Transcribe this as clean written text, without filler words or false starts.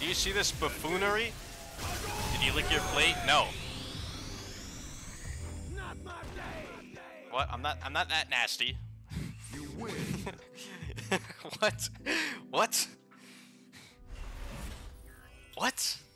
you see this buffoonery? Did you lick your plate? No. What? I'm not that nasty. You win. What? What? What?